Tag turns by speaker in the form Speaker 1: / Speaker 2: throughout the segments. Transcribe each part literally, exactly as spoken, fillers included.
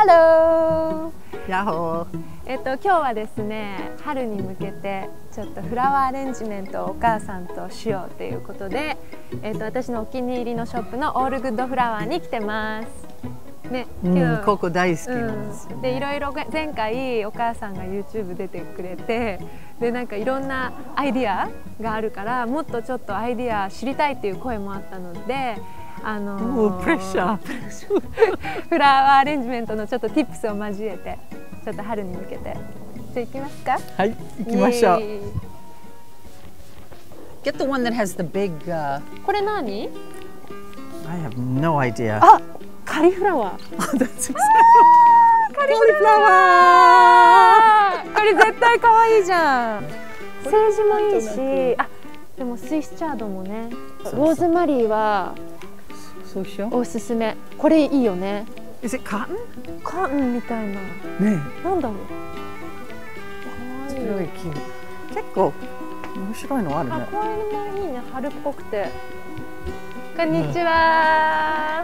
Speaker 1: Hello!
Speaker 2: ヤッホー。
Speaker 1: えっと今日はですね、春に向けてちょっとフラワーアレンジメントをお母さんとしようということで、えっと私のお気に入りのショップのオールグッドフラワーに来てます。ね、
Speaker 2: うん、ここ大好きなんですよね、
Speaker 1: うん、でいろいろ前回お母さんが YouTube 出てくれて、でなんかいろんなアイディアがあるから、もっとちょっとアイディア知りたいっていう声もあったので、あのー、
Speaker 2: プレッシャー
Speaker 1: フラワーアレンジメントのちょっと tips を交えて、ちょっと春に向けて、じゃあ行きますか。
Speaker 2: はい、行きましょう。
Speaker 3: Get the one that has the big、uh...
Speaker 1: これ何？
Speaker 2: I have no idea.
Speaker 1: あ、カリフラワー。
Speaker 2: カリフ
Speaker 1: ラワー。これ絶対可愛いじゃん。セージもいいし、あ、でもスイスチャードもね。ローズマリーはおすすめ。これいいよね。
Speaker 2: Is it cotton?
Speaker 1: カーンみたいな。
Speaker 2: ね、
Speaker 1: なんだろう。可愛い。
Speaker 2: 白い木。結構面白いのあるね。
Speaker 1: あ、こういうのもいいね。春っぽくて。こんにちは。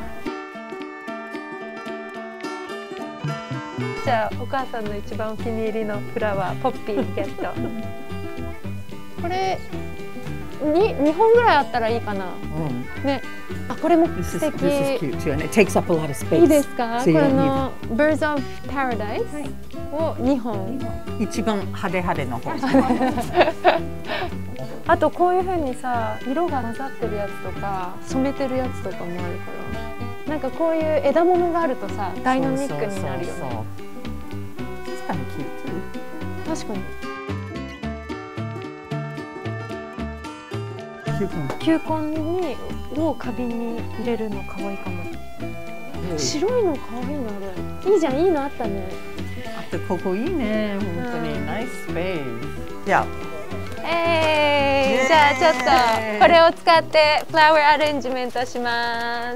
Speaker 1: じゃあお母さんの一番お気に入りのフラワーポッピーゲット。これににほんぐらいあったらいいかな。うん、ね。あ、これも素敵。いいですか？この Birds of Paradise をにほん。
Speaker 2: 一番派手派手の方。
Speaker 1: あとこういう風にさ、色が混ざってるやつとか染めてるやつとかもあるから、なんかこういう枝物があるとさ、ダイナミックになるよね。確かに。球根にを花瓶に入れるの可愛いかも。白いの可愛いのあれ。いいじゃん、いいのあったね。
Speaker 2: あとここいいね、本当にナイススペース。じゃあ、
Speaker 1: えー、じゃあちょっとこれを使ってフラワーアレンジメントします。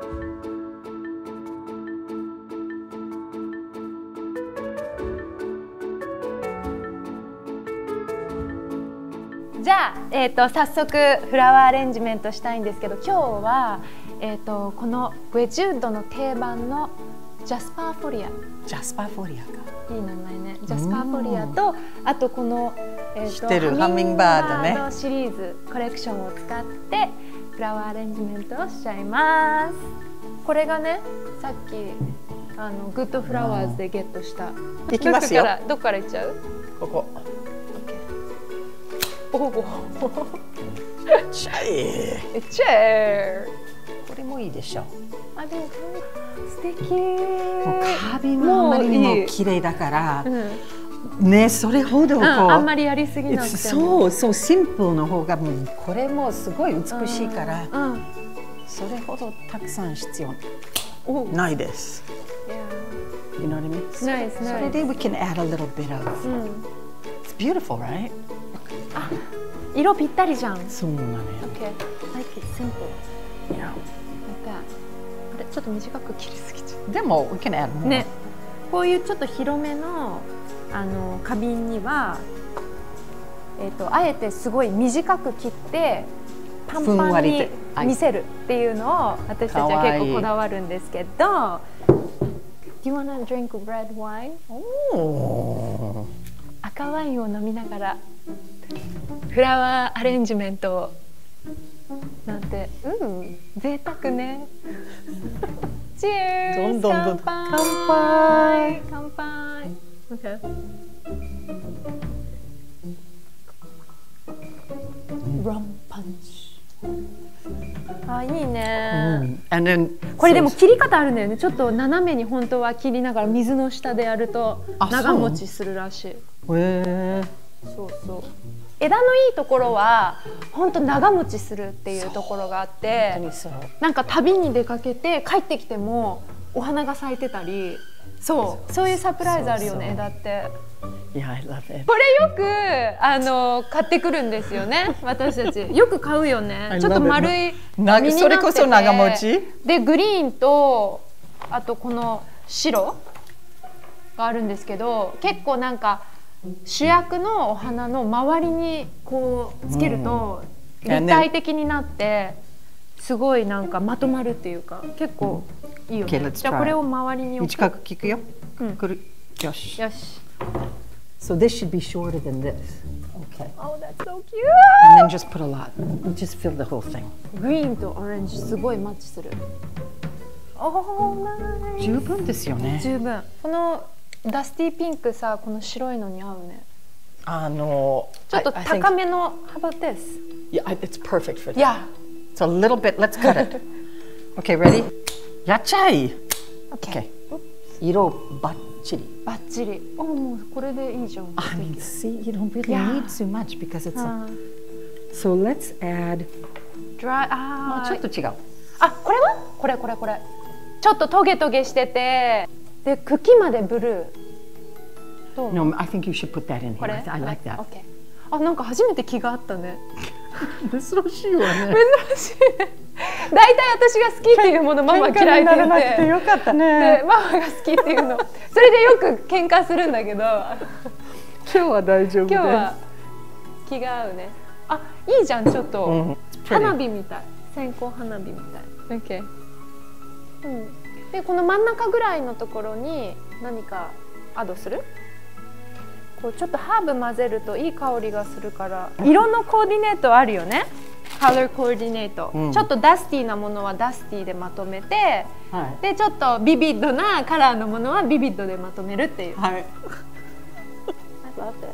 Speaker 1: じゃあ、えー、と早速フラワーアレンジメントしたいんですけど、今日は、えー、とこのウェジウッドの定番のジャスパーフォリア。
Speaker 2: ジャスパーフォリアか。
Speaker 1: いい名前ね。ジャスパーフォリアと、あとこの、えー、と
Speaker 2: ハミングバードね。
Speaker 1: シリーズコレクションを使ってフラワーアレンジメントをしちゃいます。これがね、さっきあのグッドフラワーズでゲットした。
Speaker 2: いきますよ。
Speaker 1: どこからいっちゃう？
Speaker 2: ここ。
Speaker 1: おお。
Speaker 2: ちゃい。
Speaker 1: チェー。
Speaker 2: これもいいでしょ。
Speaker 1: あ、でも素敵。
Speaker 2: もう花瓶はあまりにも綺麗だから、うん、ね、それほどこう、うん、
Speaker 1: あんまりやりすぎなくても。
Speaker 2: そうそうシンプルの方がもうこれもすごい美しいから、うんうん、それほどたくさん必要ないです。Yeah. You know what I mean?
Speaker 1: Nice, nice.
Speaker 2: それで we can add a little bit of. It's beautiful, right?
Speaker 1: あ、色ぴったりじゃん。
Speaker 2: そうなのよ。
Speaker 1: Okay. Like it simple.
Speaker 2: Yeah.
Speaker 1: Like that. あれちょっと短く切りすぎちゃう。
Speaker 2: でも we can add more.
Speaker 1: ね。こういうちょっと広めのあの花瓶には、えっとあえてすごい短く切ってパンパンに見せるっていうのを私たちは結構こだわるんですけど。Do you wanna drink red wine? 赤ワインを飲みながらフラワーアレンジメントをなんて、うん、贅沢ね。チェーズ。
Speaker 2: どんどんどん。
Speaker 1: 乾杯。乾杯。Okay. ラムパンチ。あ、いいね。
Speaker 2: うん、then,
Speaker 1: これでも切り方あるんだよね。ちょっと斜めに本当は切りながら水の下でやると長持ちするらしい。
Speaker 2: へえ。
Speaker 1: そうそう。枝のいいところは本当長持ちするっていうところがあって、なんか旅に出かけて帰ってきてもお花が咲いてたり、そうそういうサプライズあるよね。枝って。
Speaker 2: Yeah, I love it.
Speaker 1: これよくあの買ってくるんですよね。私たちよく買うよね。ちょっと丸い実になってて、
Speaker 2: それこそ長持ち。
Speaker 1: でグリーンとあとこの白があるんですけど、結構なんか主役のお花の周りにこうつけると立体的になってすごいなんかまとまるっていうか、結構いいよ
Speaker 2: Okay,
Speaker 1: ね。
Speaker 2: let's
Speaker 1: じゃあ
Speaker 2: try
Speaker 1: これを周りに置く。
Speaker 2: 短く聞くよ。
Speaker 1: うん
Speaker 2: くる。よし。
Speaker 1: よし。
Speaker 2: So this should be shorter than this. Okay.
Speaker 1: Oh, that's so cute!
Speaker 2: And then just put a lot. Just fill the whole thing.
Speaker 1: グリーンとオレンジすごいマッチする。Oh, nice!
Speaker 2: 十分ですよね。
Speaker 1: 十分。このダスティーピンクさ、この白いのに合うね。
Speaker 2: あの、
Speaker 1: ちょっと
Speaker 2: I- I think-
Speaker 1: 高めの How about this?
Speaker 2: Yeah, I- it's perfect for that.
Speaker 1: Yeah.
Speaker 2: It's a little bit. Let's cut it. Okay, ready? やっちゃい。
Speaker 1: Okay.
Speaker 2: 色バッチリ。
Speaker 1: バッチリ。お、もうこれでいいじゃん。
Speaker 2: I mean, see, you don't really
Speaker 1: Yeah.
Speaker 2: need too much because it's.
Speaker 1: あ
Speaker 2: A, so let's add.
Speaker 1: ー dry
Speaker 2: あ
Speaker 1: あー
Speaker 2: ちょっと違う。
Speaker 1: あ、これはこれこれこれちょっとトゲトゲしててで茎までブルーどう思う
Speaker 2: No, I think you should put that in
Speaker 1: こ
Speaker 2: here.
Speaker 1: れ
Speaker 2: I, I like that.
Speaker 1: OK あ、なんか初めて気があったね
Speaker 2: 珍しいわね。
Speaker 1: 珍しい大体私が好きっていうものママ嫌いって言って
Speaker 2: てよかった
Speaker 1: で
Speaker 2: ね。
Speaker 1: ママが好きっていうのそれでよく喧嘩するんだけど
Speaker 2: 今日は大丈夫です。
Speaker 1: 今日は気が合うねあ、いいじゃんちょっと、
Speaker 2: うん、
Speaker 1: 花火みたい線香花火みたい OK、うん、でこの真ん中ぐらいのところに何かアドするこうちょっとハーブ混ぜるといい香りがするから色のコーディネートあるよねカラーコーディネート、うん、ちょっとダスティーなものはダスティーでまとめて、はい、でちょっとビビッドなカラーのものはビビッドでまとめるっていう、はい、I love it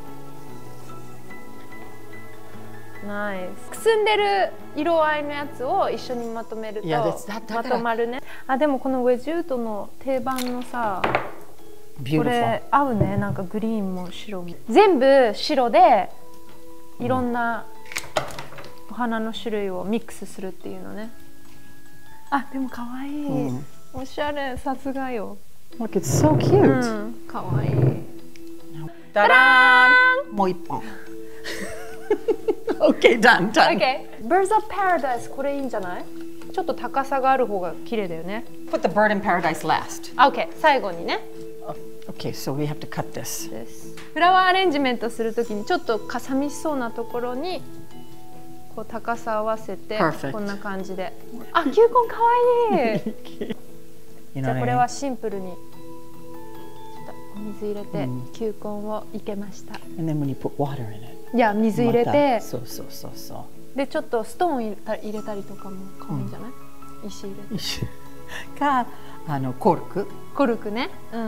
Speaker 1: ナイス。くすんでる色合いのやつを一緒にまとめるとまとまるね。あ、でもこのウェジュートの定番のさ、これ合うね。なんかグリーンも白も全部白でいろんなお花の種類をミックスするっていうのね。あ、でも可愛い、うん、おしゃれ、さすがよ。
Speaker 2: Look, it's so cute、うん、
Speaker 1: 可愛い。
Speaker 2: ダラーン。もう一本。Okay, done, done.
Speaker 1: Okay. Birds of Paradise これいいんじゃない？ちょっと高さがある方が綺麗だよね。
Speaker 2: Put the bird in paradise last.
Speaker 1: Okay, 最後にね。
Speaker 2: Okay, so we have to cut this.
Speaker 1: フラワーアレンジメントするときにちょっとかさみしそうなところにこう高さ合わせてこんな感じで。あ、球根かわいい。じゃあこれはシンプルにちょっとお水入れて球根をいけました。
Speaker 2: And then when you put water in it.
Speaker 1: いや水入れて、
Speaker 2: そうそうそうそう。で
Speaker 1: ちょっとストーン入れた入れたりとかも可愛いんじゃない？うん、石入れて。
Speaker 2: 石かあのコルク。
Speaker 1: コルクね。うんうん。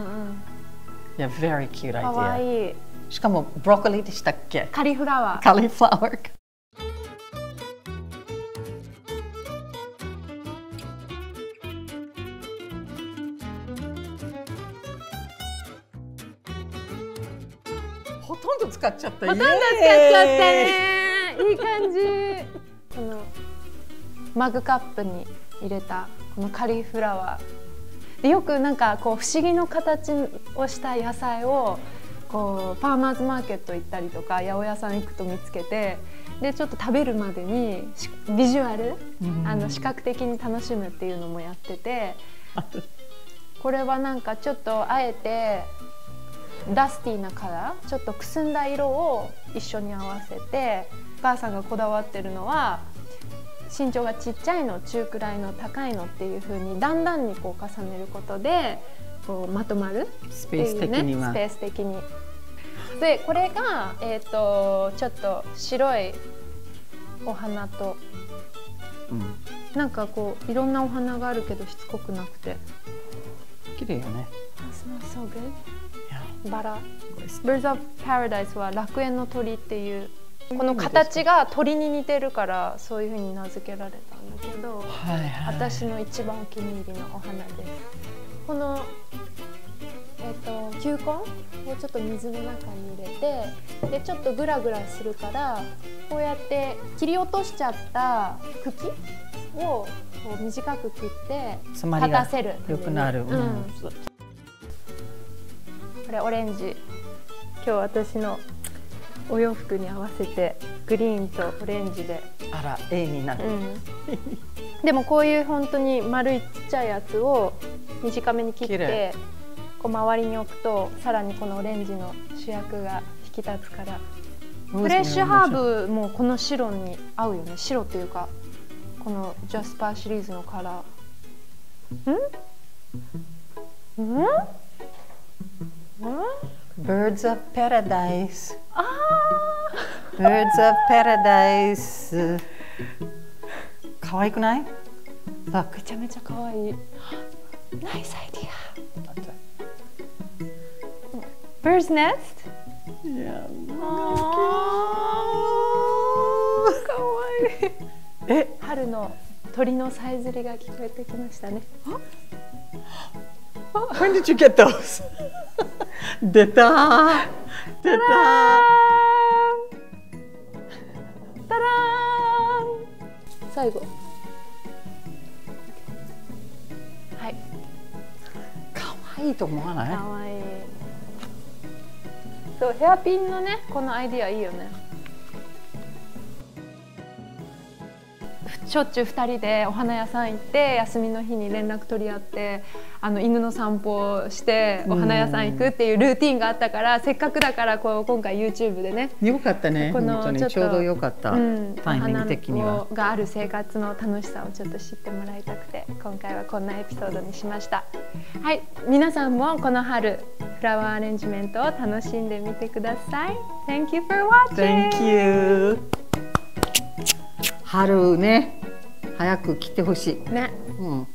Speaker 2: いや、very cute idea。
Speaker 1: 可愛い。
Speaker 2: しかもブロッコリーでしたっけ？
Speaker 1: カリフラワー。
Speaker 2: カリフラワー。ほとんど使っちゃった。
Speaker 1: ほとんど使っちゃったね。いい感じ。このマグカップに入れたこのカリフラワー。でよくなんかこう不思議の形をした野菜をこうファーマーズマーケット行ったりとか八百屋さん行くと見つけて、でちょっと食べるまでにビジュアル、うん、あの視覚的に楽しむっていうのもやってて、これはなんかちょっとあえて。ダスティーなカラー、ちょっとくすんだ色を一緒に合わせて、お母さんがこだわってるのは身長がちっちゃいの、中くらいの、高いのっていう風にだんだんにこう重ねることでこうまとまる
Speaker 2: スペース的には、
Speaker 1: スペース的に。でこれが、えーと、ちょっと白いお花と、うん、なんかこういろんなお花があるけどしつこくなくて
Speaker 2: 綺麗よね。
Speaker 1: Smells so good。バラ Birds of Paradise は楽園の鳥っていうこの形が鳥に似てるからそういう風に名付けられたんだけど、はいはい、私の一番お気に入りのお花です。この、えー、と球根をちょっと水の中に入れて、でちょっとグラグラするからこうやって切り落としちゃった茎をこう短く切って立たせる。
Speaker 2: よくなる。うん、
Speaker 1: これオレンジ、今日私のお洋服に合わせてグリーンとオレンジで、
Speaker 2: あら A になる、うん、
Speaker 1: でもこういう本当に丸いちっちゃいやつを短めに切ってこう周りに置くとさらにこのオレンジの主役が引き立つから、フレッシュハーブもこの白に合うよね。白っていうかこのジャスパーシリーズのカラー。んうん？うん？
Speaker 2: Birds of Paradise。
Speaker 1: あ
Speaker 2: あ。Birds of Paradise。可愛くない？あ、
Speaker 1: めちゃめちゃ可愛い。ナイスアイディア。Bird's nest？
Speaker 2: いや、
Speaker 1: 可愛い。え、春の鳥のさえずりが聞こえてきましたね。
Speaker 2: When did you get those? 出たー。出たー。
Speaker 1: たらーん。最後。はい。
Speaker 2: 可愛いと思わない？
Speaker 1: 可愛い。そう、ヘアピンのね、このアイディアいいよね。しょっちゅうふたりでお花屋さん行って休みの日に連絡取り合ってあの犬の散歩をしてお花屋さん行くっていうルーティンがあったからせっかくだからこう今回 YouTube でね
Speaker 2: よかったね。本当にちょうどよかった、うん、タイミング的には。
Speaker 1: お花がある生活の楽しさをちょっと知ってもらいたくて今回はこんなエピソードにしました。はい、皆さんもこの春フラワーアレンジメントを楽しんでみてください。Thank you for watching!
Speaker 2: Thank you! 春ね、早く来てほしい。
Speaker 1: ね。
Speaker 2: うん。